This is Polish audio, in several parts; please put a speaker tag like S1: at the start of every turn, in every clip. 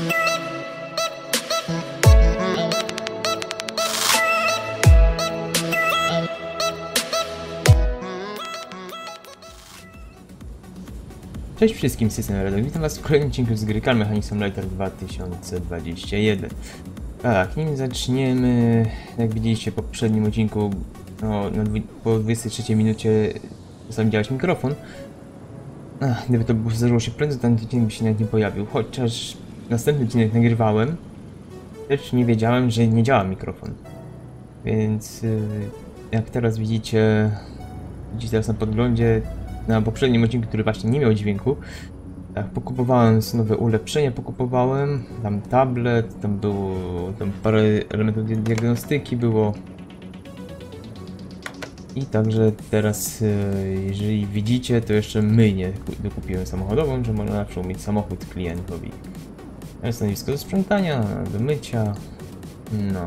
S1: Cześć wszystkim, z tej strony Radek. Witam was w kolejnym odcinku z gry Car Mechanic Simulator 2021. Tak, nim zaczniemy, jak widzieliście po poprzednim odcinku, no, po 23 minucie sam działać mikrofon. Gdyby to zdarzyło się prędzej, ten odcinek by się nawet nie pojawił. Chociaż następny odcinek nagrywałem, też nie wiedziałem, że nie działa mikrofon. Więc jak teraz widzicie teraz na podglądzie, na poprzednim odcinku, który właśnie nie miał dźwięku, tak, pokupowałem nowe ulepszenia, tam tablet, tam było parę elementów diagnostyki było. I także teraz, jeżeli widzicie, to jeszcze myjnię dokupiłem samochodową, że można zawsze mieć samochód klientowi. Jest stanowisko do sprzątania, do mycia, no.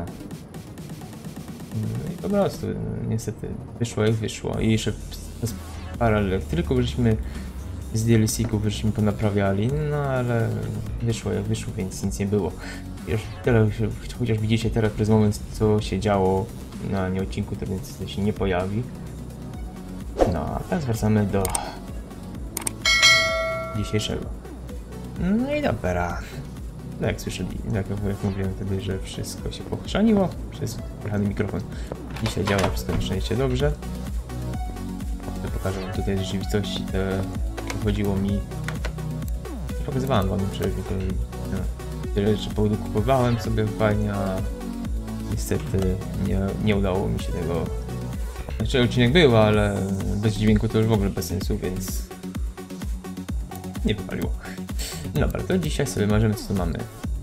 S1: I po prostu, niestety, wyszło jak wyszło. I jeszcze parę elektryków żeśmy z DLC-ków żeśmy ponaprawiali, no ale wyszło jak wyszło, więc nic nie było. Już tyle, chociaż widzicie teraz przez moment, co się działo na odcinku, to więc to się nie pojawi. No a teraz wracamy do dzisiejszego. No i dobra. No jak słyszeli, jak mówiłem wtedy, że wszystko się pochrzaniło przez kochany mikrofon. Dzisiaj działa wszystko na szczęście dobrze. Pokażę wam tutaj z rzeczywistości, chodziło mi... Pokazywałem wam przecież, tyle rzeczy kupowałem sobie fajnie, a niestety nie udało mi się tego... Znaczy odcinek był, ale bez dźwięku to już w ogóle bez sensu, więc... nie wypaliło. Dobra, to dzisiaj sobie marzymy, co tu mamy.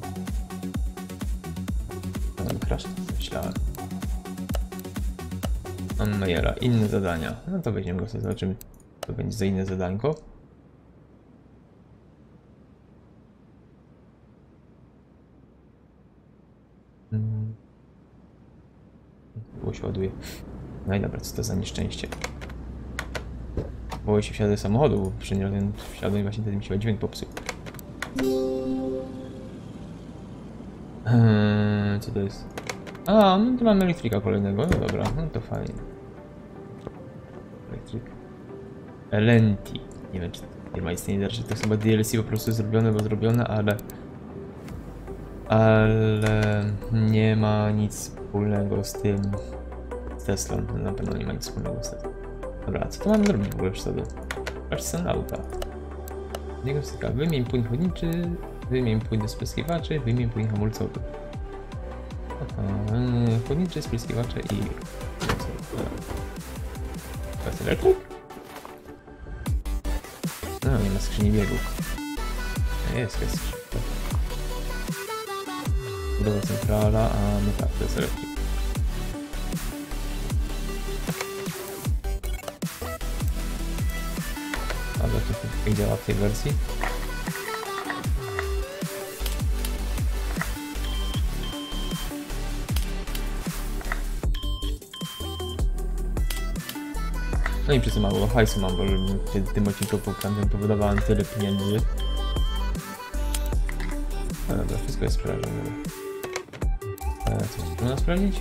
S1: Crash, myślałem. Majera, inne zadania. No to weźmiemy go sobie, zobaczymy, co to będzie za inne zadanko. Było się ładuje. No i dobra, co to za nieszczęście. Boję się wsiadać do samochodu, bo przynajmniej ten wsiadł i właśnie wtedy mi się dźwięk popsuł. Co to jest? A, no to mamy elektryka kolejnego, no dobra, no to fajnie. Elektryk. Elenti. Nie wiem, czy firma istnieje, czy to jest chyba DLC po prostu zrobione, bo zrobione, ale nie ma nic wspólnego z tym, z Teslą, na pewno nie ma nic wspólnego z Teslą. Dobra, co to mamy zrobić w ogóle przy sobie? Crash Sandauta. Diagnostyka. Wymień płyn chłodniczy, wymień płyn do spryskiwaczy, wymień płyn hamulcowy. Chłodnicze, spryskiwacze i... To jest elektryk? No, nie ma skrzyni biegów. Jest skrzynka. Budowa centrala, a no tak, to jest elektryk. A to jak działa w tej wersji? No i przez mało hajsu mam, bo w tym odcinku powodowałem tyle pieniędzy. No dobra, wszystko jest sprawdzone. Co tu można sprawdzić?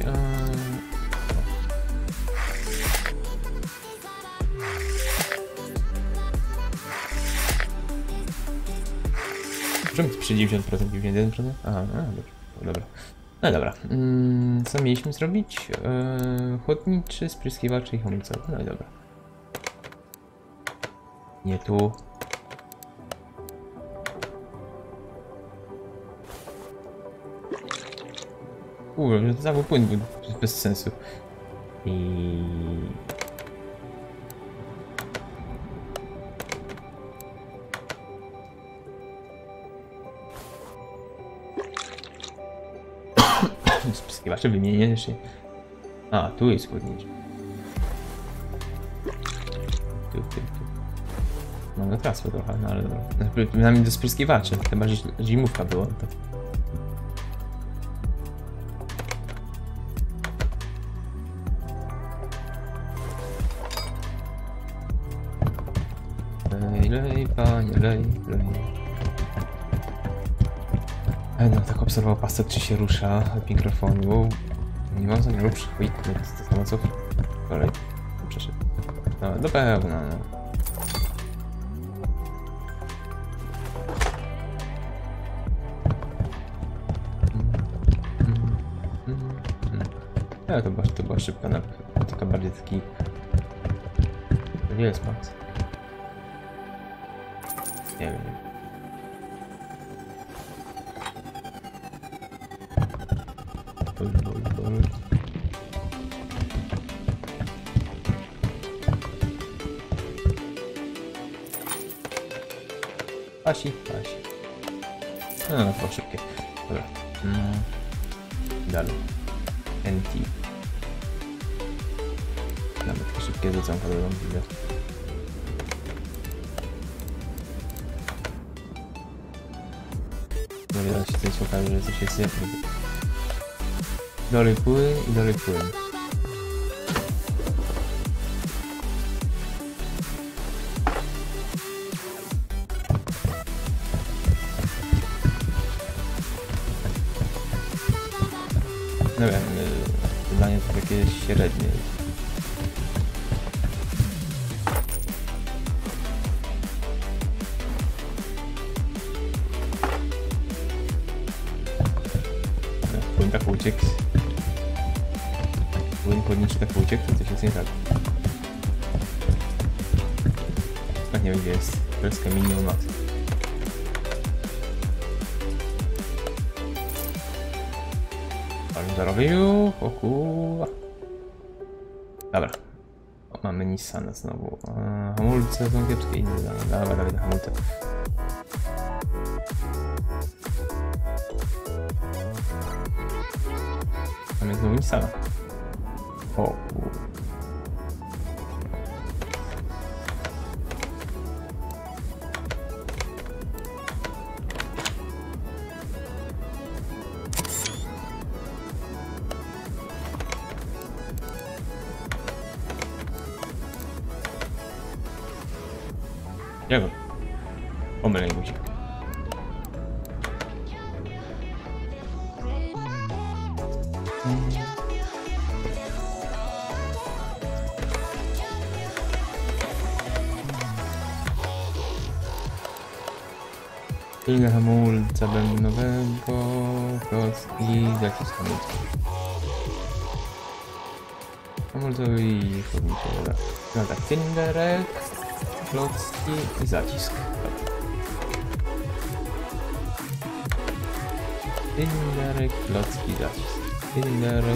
S1: Możemy przy 90%, 91%? Aha, no dobra. No dobra. Co mieliśmy zrobić? Chłodniczy, spryskiwaczy i hamulcowy. No i dobra. Nie tu. Że to cały płyn był bez sensu. I... Spryskiwacze wymienię się. A, tu jest chłodniczy. Tu. Mamy trasę trochę, no ale przynajmniej do spryskiwaczy, chyba że zimówka była. To... Lej, panie, lej. No tak obserwował pasek, czy się rusza od mikrofonu. Nie mam zamiaru przychodzić, to samo co kolej. Przeszedł. No, do pełna, no. Ale to była szybka taka bardziej taki... Gdzie jest Max? Nie wiem. Bol. Pasi. No, to było szybkie. Dobra. Dalej. NT. Nawet takie szybkie rzucanka do widzę. No wiele się coś okaże, że coś jest jedno. Dalej płyn i dalej płyn. No wiem, zadanie to takie średnie. Płyn tak uciekł. Płyn podniczy tak uciekł, to coś jest nie tak. Tak nie wiem gdzie jest. Kreska minimum max. Ale zarobił. O kurwa. Dobra. O, mamy Nissana znowu. Hamulce są kiepskie i nie damy. Dawaj hamulce. Mamy znowu Nissana. O kurwa. Nie wiem. Pomylę guzik. Ile hamulca bębnowego, klocki, jakiś hamulca. Hamulcowy i chodniczy, dobra. No tak, cylinderek, klocki i zacisk. Cylinderek, klocki, zacisk. Cylinderek.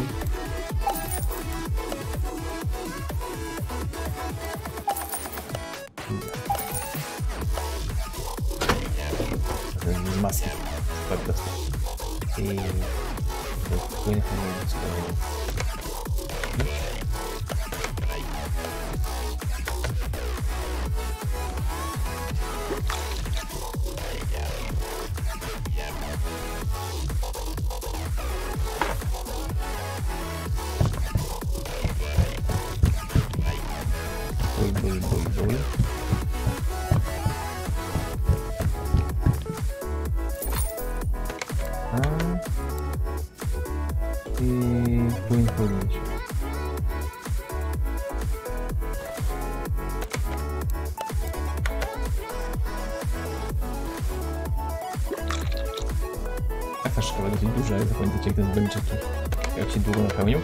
S1: Maski bardzo i płyn hamulcowy. Ból. I płyn podnieść. Taka szkoła dosyć duża, zapamiętajcie jak ten zbęczek, jak się długo napełnił.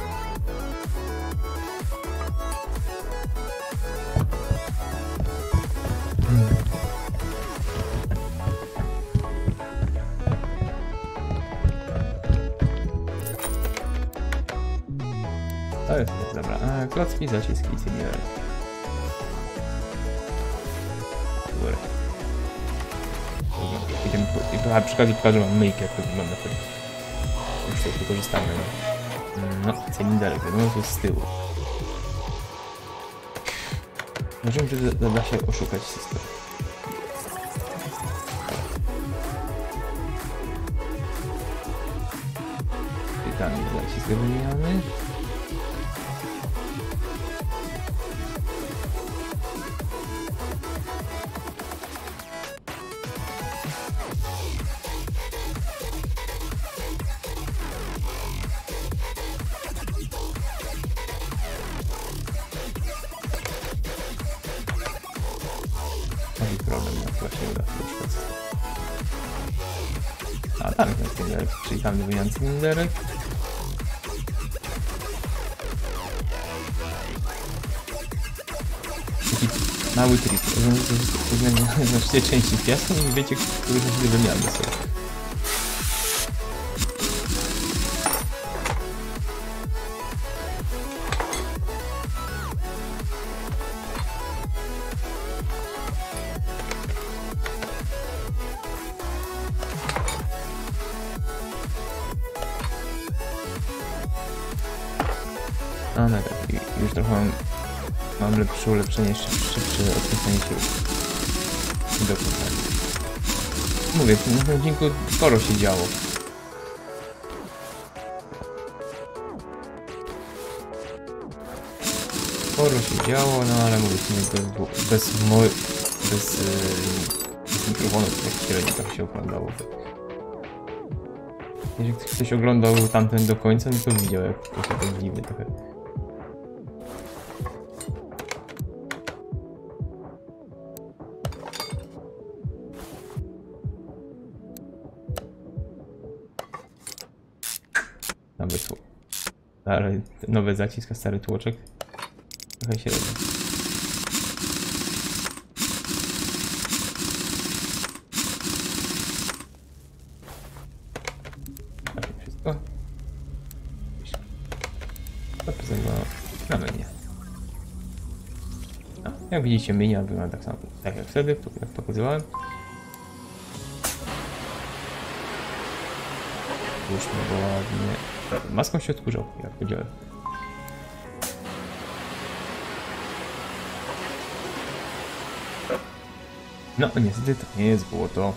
S1: To jest dobra. Klocki, zaciski i cylinder. Dobra. I przy okazji pokażę wam myjkę, jak to wygląda wtedy. Już tutaj wykorzystamy. No, cylinderek, wiadomo, to jest z tyłu. Możemy, że da się oszukać system. I tam jest zacisk wymieniony. problem, no chyba się uda to już. A tam jest cylinderek, czyli tam wymieniam cylinderek. Taki mały trik, znacznie części piasku i wiecie, który się wymiany sobie. No tak, już trochę mam lepsze ulepszenie, szybsze odkręcenie sił. Dokładnie. Mówię, na tym odcinku sporo się działo. Sporo się działo, no ale mówię, bez mikrofonu tak średnio tak się oglądało. Jeżeli ktoś oglądał tamten do końca, no to widział, jak to się tak dziwnie trochę. Nawet stary, nowy zacisk, a stary tłoczek. Trochę się robi. Wszystko. To poza na menu. No, jak widzicie, menu wygląda tak samo, tak jak wtedy, jak pokazywałem. Włóżmy go ładnie. Maską się odkurzał, jak powiedziałem. No niestety to nie jest złoto.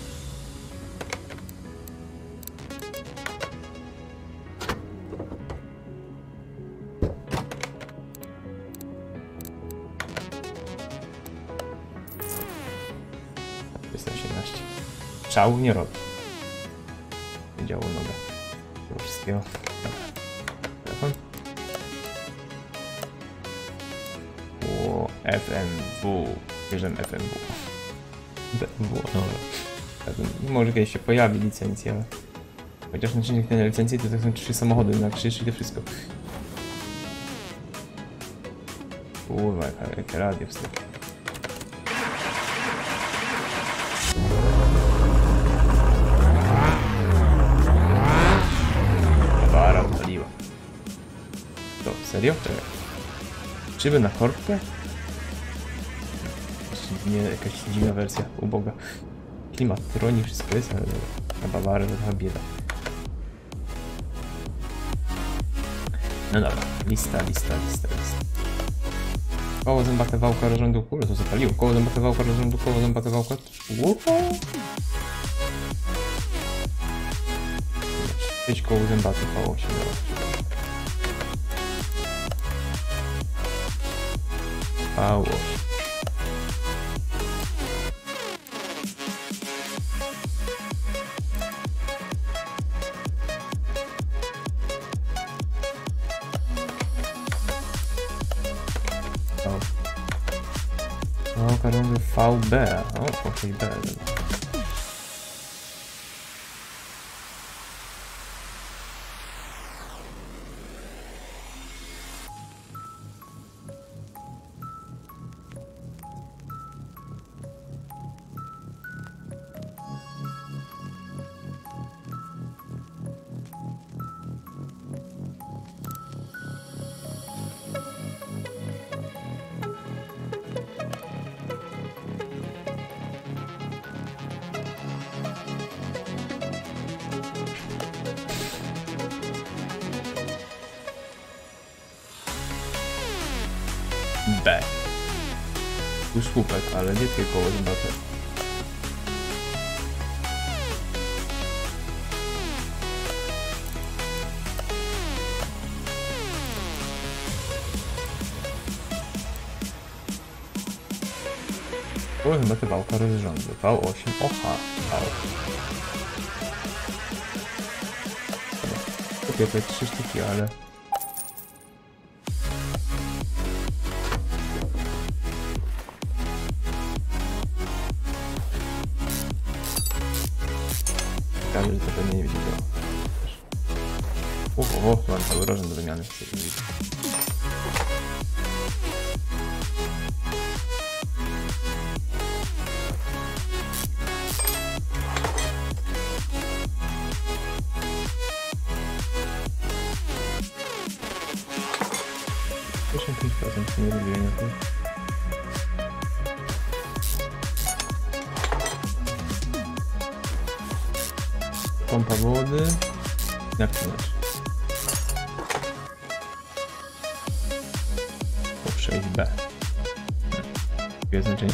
S1: Szału nie robi. Działo noga. Tego wszystkiego. Dobra. Telefon. O, FMW. Bierzemy FMW. FMW, no. Może kiedyś się pojawi licencja. Chociaż na czynnik tej licencji to są 3 samochody na krzyż i to wszystko. Kurwa, jakie radio wstęp. Bara odpaliła. To, serio? Czekaj. Szyby na korbkę? Nie, jakaś dziwna wersja, uboga. Klimat troni, wszystko jest, ale na Bawarę to trochę bieda. No dobra, lista. Koło zębate wałka rozrządu, kurde to zapaliło. Koło zębate wałka rozrządu, koło zębate wałka. Łupa! 6 koło zębate V8. V8. Wałka rozrządu VB. O, okej, B. B. Tu słupek, ale nie tylko koło zębate. Koło zębate wałka rozrządu. V8. Oha. Kupię te 3 sztuki, ale... Prawie, że to pewnie nie będzie to. Mam cały rożen do wymiany. Proszę 5% nie robię na tym. Pompa wody. Jak to znaczy? Po 6B. Dwie znaczenia.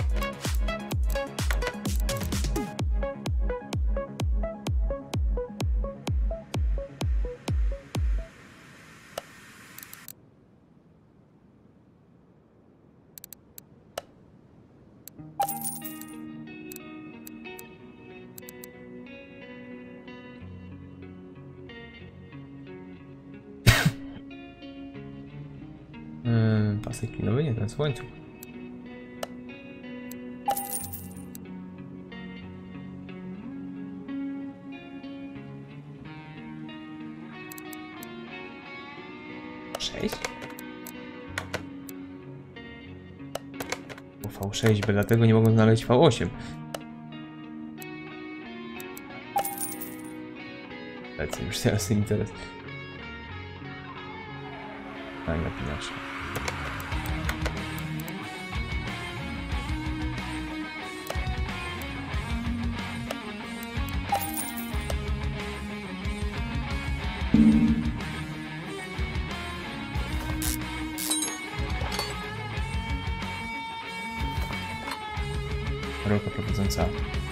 S1: Pasek klinowy, nie ten słońcu. Sześć? V6, bo dlatego nie mogą znaleźć V8. Lecę już teraz interes. A nie napinasz. Rolka prowadząca.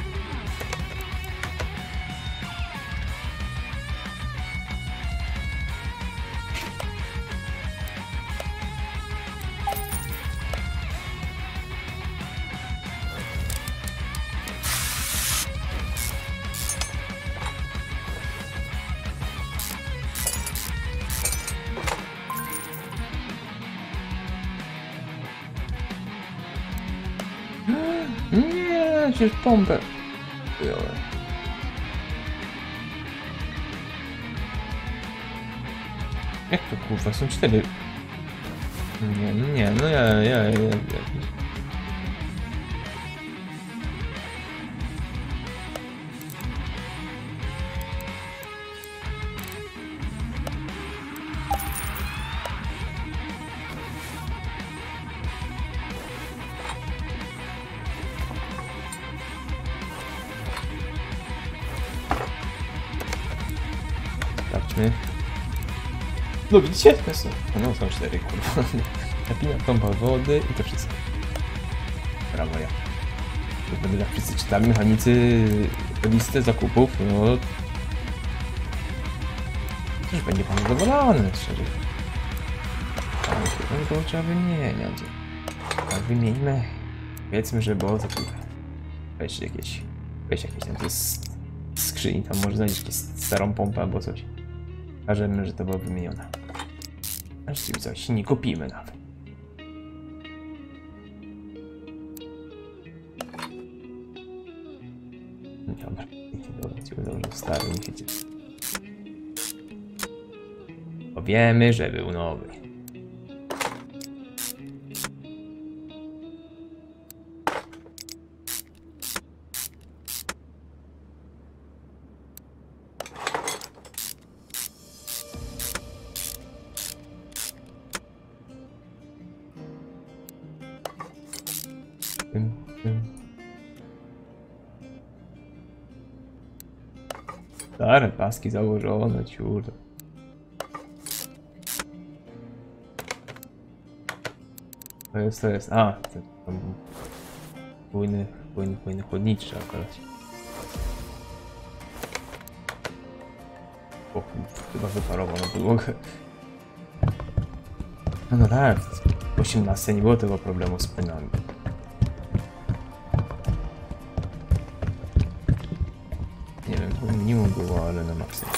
S1: Nie, przecież pompę. Jak to kurwa, są 4. Nie, no ja. Sprawdźmy. No widzicie? No są 4, kurwa. Napina pompa wody i to wszystko. Brawo ja. Będę jak wszyscy czytali mechanicy listę zakupów, no... Też będzie pan zadowolony, szczerze. Ale to trzeba wymieniać. Tak, wymieńmy. Powiedzmy, że było za chwilę. Weź jakieś tam to jest skrzyni, tam może znaleźć jakąś starą pompę albo coś. Każemy, że to była wymieniona. Aż coś nie kupimy nawet. Dobra, dobrze, stary, nie wiecie. Powiemy, że był nowy. Stare paski założone, ciurde. To jest, a, ten płynny chłodniczy trzeba kolać. O, chyba wyparował na podłogę. No tak, w 18 nie było tego problemu z płynami. Nie wiem, to minimum było, ale na maksimum.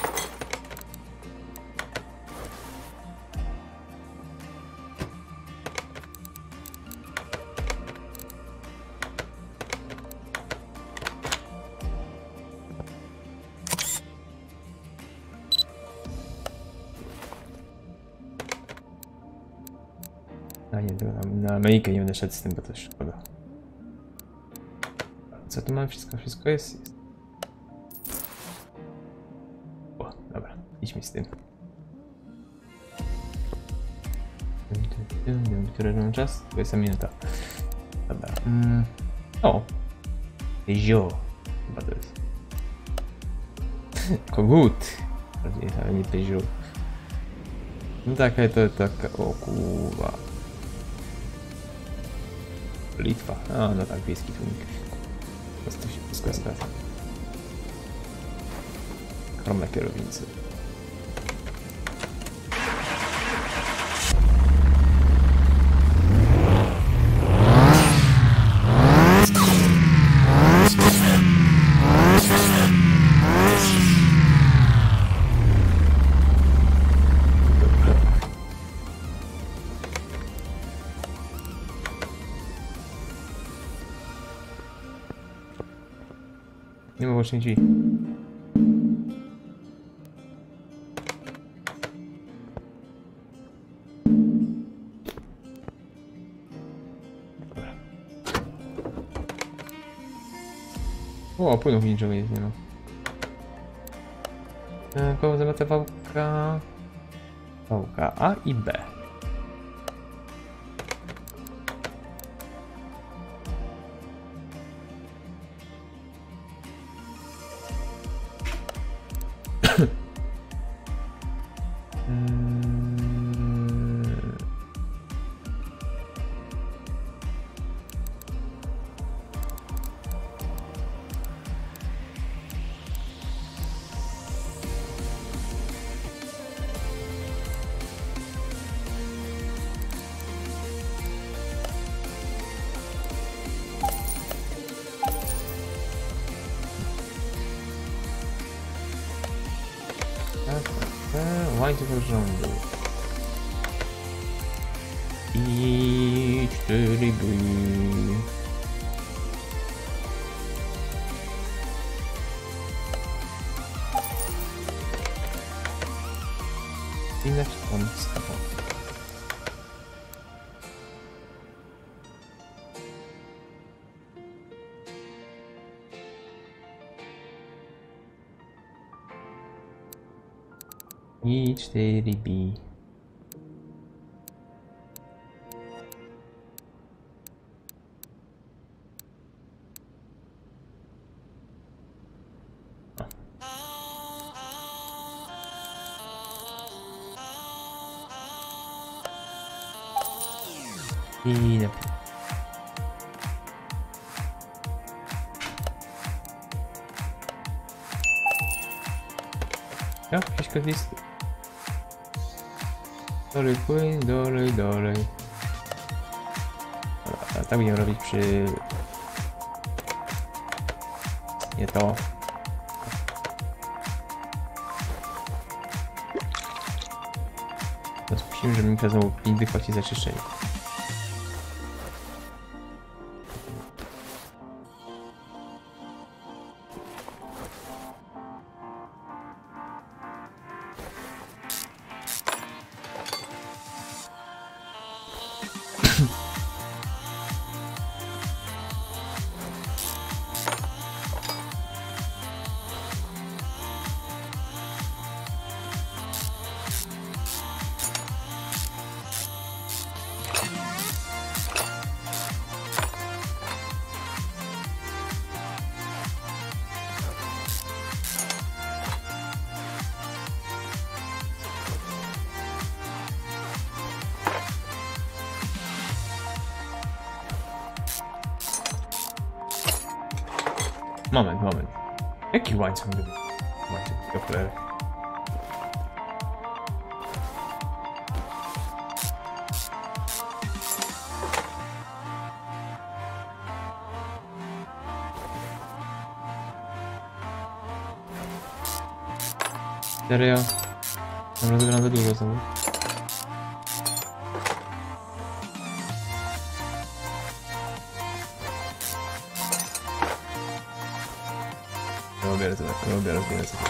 S1: A nie, na Amerykę nie będę szedł z tym, bo to szkoda. Co tu mam? Wszystko jest? O, dobra, idźmy z tym. Który mam czas? 20 minuta. Dobra. O! Zio. Chyba to jest. Kogut! Ale nie Peugeot. No taka to taka. O kurwa. Litwa. A no tak, wiejski tłumik. Po prostu się wszystko zgadza. Chrom na kierownicy. Nie ma właśnie drzwi. Dobra. O, płynów niczego nie ma. Koło zamyka wałka A i B. Łańcuch rządu. I 4 dni. Inaczej on stawą. I 4B. I na ja, wszystko jest. Dolej płyn, dolej. Dobra, a tak będziemy robić przy... Nie to. Teraz musimy, żeby mi kazał nigdy płacić za czyszczenie. Moment. Jaki łańcuch? Łańcuch do cholery. Serio? Mam rozegrane za dużo znowu. Robię sobie.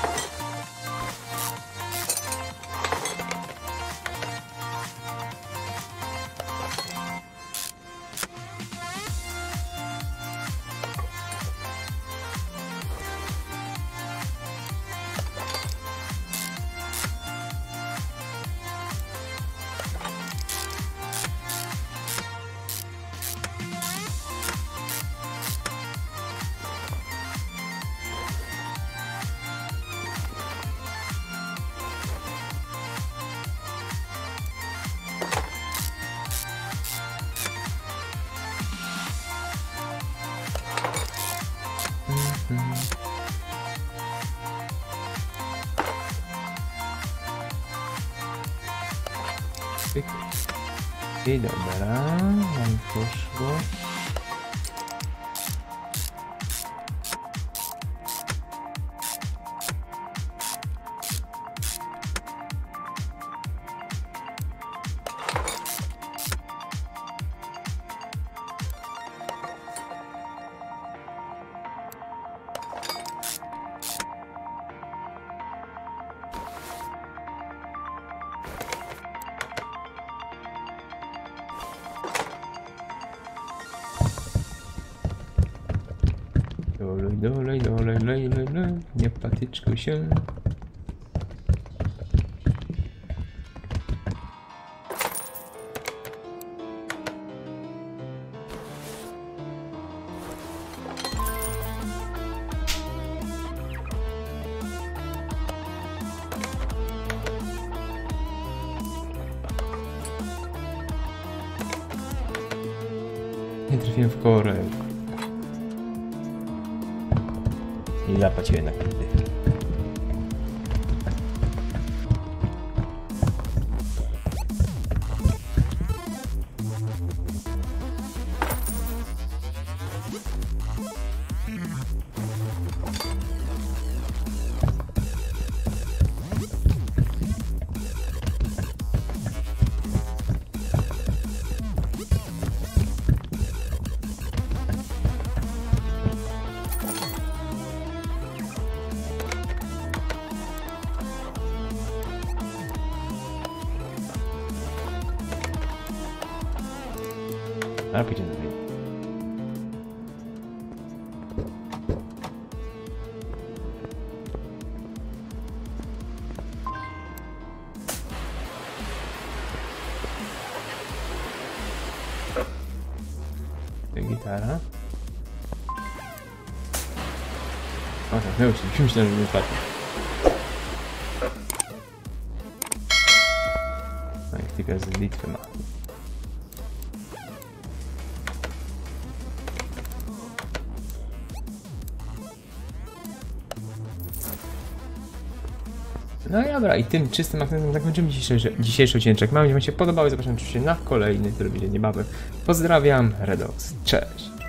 S1: Pyk. I dobra, nam poszło. Dolej, nie patyczkuj się. Nie trafiłem w korek. I zapłaciłem na karty. A pójdzie dalej. Gitara. O tak, no już myślałem, że nie padnie. No jak tylko z bitwy ma. No i dobra, i tym czystym akcentem zakończymy dzisiejszy odcinek. Mam nadzieję, że Wam się podobało. Zapraszam oczywiście na kolejny, który będzie niebawem. Pozdrawiam, Redox. Cześć!